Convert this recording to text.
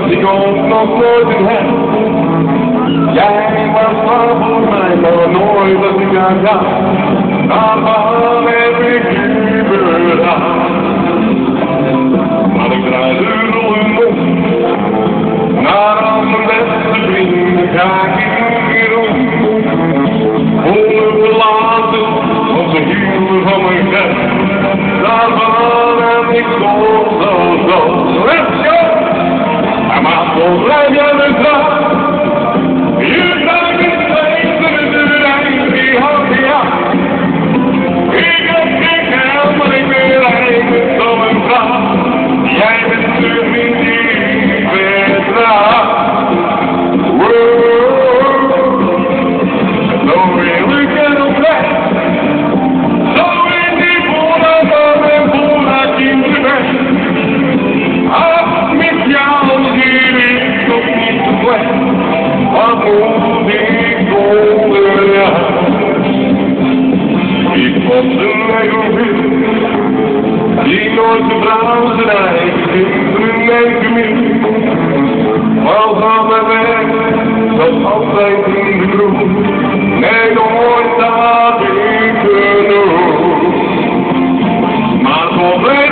Ik kon nog nooit in hem. Jij was maar voor mij, maar nooit dat ik aan jou. Daarvan heb ik u bedacht. Maar ik draai de rollen om. Naar al mijn beste vrienden ga ik hier om. Om te laten, want ze hielden van mijn geld. Daarvan heb ik zo. Let's go! En maar zo blijf jij de dag. Je bent het leven de rijn, die houdt je af. Ik heb geen geld, maar ik ben rijk, zo een vrouw. Jij bent de vriend die ik vertrouw. Zo wil ik er op weg. Zo is die voorraad van en voorraad in de weg. Ach, met jou hier is nog niet de plek. Wat moet ik onder ik was een egoïst, die nooit de vrouw zijn eigen kinderen en gemist. Maar van mijn weg, dat altijd in de kroeg, nee nooit had ik genoeg. Maar zo